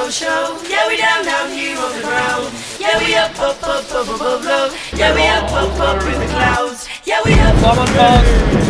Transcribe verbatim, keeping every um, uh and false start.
show, show. Yeah, we down, down here on the ground. Yeah, we up, up, up, up above love. Yeah, we up, up, up in the clouds. Yeah, we up. Tormann.